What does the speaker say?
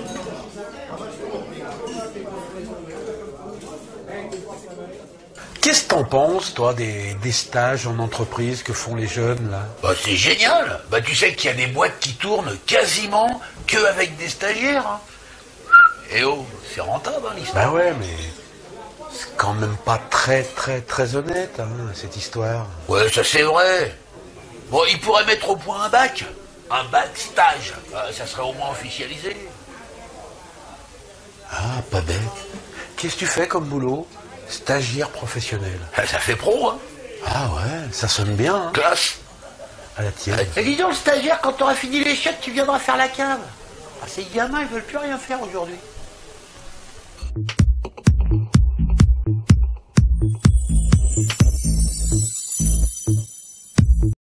Qu'est-ce que t'en penses, toi, des stages en entreprise que font les jeunes, là? Bah, c'est génial. Bah, tu sais qu'il y a des boîtes qui tournent quasiment que avec des stagiaires. Hein. Et oh, c'est rentable, hein, l'histoire. Bah ouais, mais c'est quand même pas très honnête, hein, cette histoire. Ouais, ça c'est vrai. Bon, ils pourraient mettre au point un bac stage. Ça serait au moins officialisé. Ah, pas bête. Qu'est-ce que tu fais comme boulot? Stagiaire professionnel. Ça fait pro, hein. Ah ouais, ça sonne bien, hein. Classe. À la tienne. Et dis donc, le stagiaire, quand t'auras fini les chiottes, tu viendras faire la cave. Ah, ces gamins, ils veulent plus rien faire aujourd'hui.